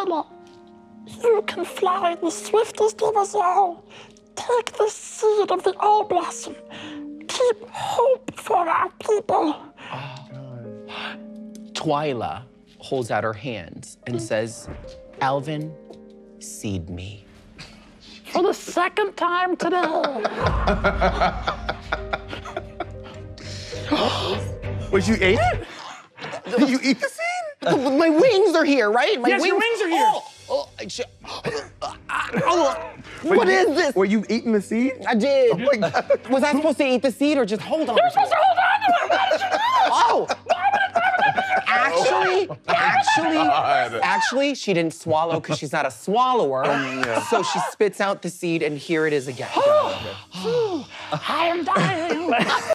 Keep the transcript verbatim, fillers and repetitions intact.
Anna, you can fly the swiftest of us all. Take the seed of the all blossom. Keep hope for our people. Oh. Twyla holds out her hands and says, Alvin, seed me. For the second time today. Wait, you ate it? Did you eat the seed? My wings are here, right? My yes, wings, your wings are here. Oh, oh, I sh- oh, what you, is this? Were you eating the seed? I did. Oh my God. Was I supposed to eat the seed or just hold on? You're supposed to hold on to it. Why did you do this? Oh. Actually, actually, God. actually, she didn't swallow because she's not a swallower. Yeah. So she spits out the seed, and here it is again. I am dying.